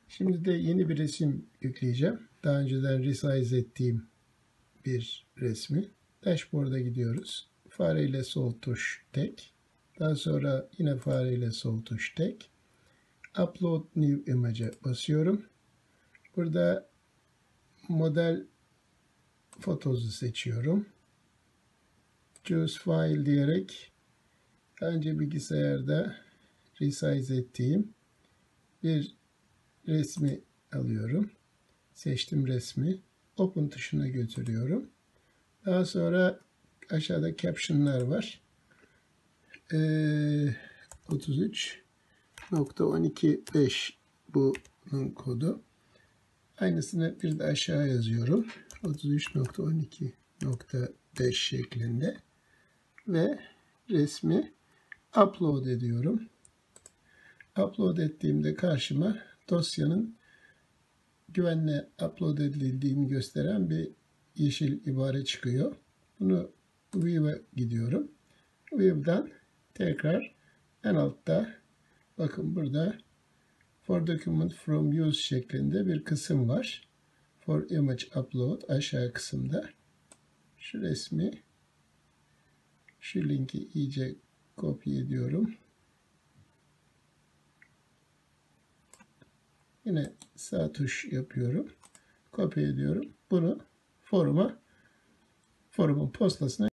Şimdi de yeni bir resim yükleyeceğim. Daha önceden resize ettiğim bir resmi. Dashboard'a gidiyoruz. Fare ile sol tuş tek. Daha sonra yine fare ile sol tuş tek. Upload New Image'e basıyorum. Burada model fotosu seçiyorum. Choose File diyerek önce bilgisayarda resize ettiğim bir resmi alıyorum. Seçtim resmi. Open tuşuna götürüyorum. Daha sonra aşağıda caption'lar var. 33.12.5 bunun kodu. Aynısını bir de aşağı yazıyorum. 33.12.5 şeklinde. Ve resmi upload ediyorum. Upload ettiğimde karşıma dosyanın güvenle upload edildiğini gösteren bir yeşil ibare çıkıyor. Bunu View'a gidiyorum. View'dan tekrar en altta bakın burada For Document From Use şeklinde bir kısım var. For Image Upload aşağı kısımda. Şu resmi, şu linki iyice kopya ediyorum. Yine sağ tuş yapıyorum. Kopya ediyorum. Bunu forumun postasına